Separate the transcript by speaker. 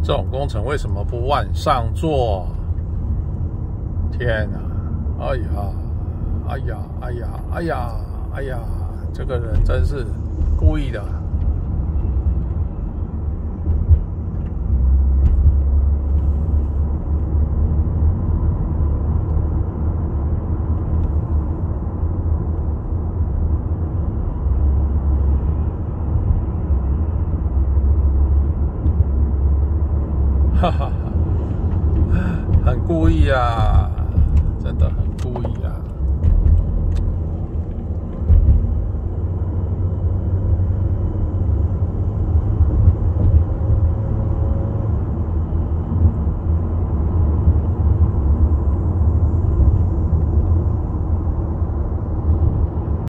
Speaker 1: 这种工程为什么不晚上做？天啊！哎呀，哎呀，哎呀，哎呀，哎呀，这个人真是故意的。哈哈哈，很故意啊，真的很故意啊。